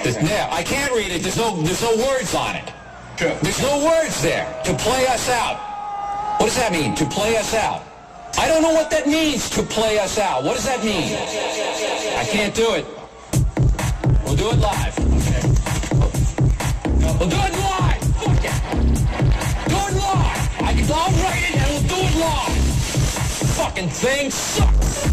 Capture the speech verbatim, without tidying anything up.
There's, yeah, I can't read it. There's no, there's no words on it. Sure. There's no words there. To play us out. What does that mean, to play us out? I don't know what that means, to play us out. What does that mean? I can't do it. We'll do it live. Okay. We'll do it live. Fuck it. Do it live. I can, I'll write it and we'll do it live. Fucking thing sucks.